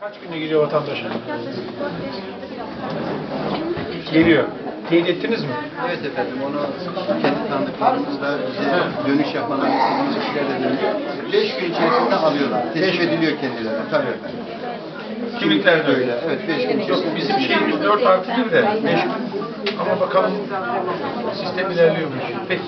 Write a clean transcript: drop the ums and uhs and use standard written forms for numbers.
Kaç günde geliyor vatandaşa? Yaklaşık 4-5 günde bir hafta. Geliyor. Teyit ettiniz mi? Evet efendim, onu kendi tanıdıklarımızla bize dönüş yapmalarını istediğimiz kişilerle dönüyor. 5 gün içerisinde alıyorlar. Teslim ediliyor kendilerine. Tabii efendim. Kimlikler de öyle. Evet, 5 gün Yok, içerisinde. bizim şeyimiz 4+1 de 5 gün. Ama bakalım sistem ilerliyormuş. Peki.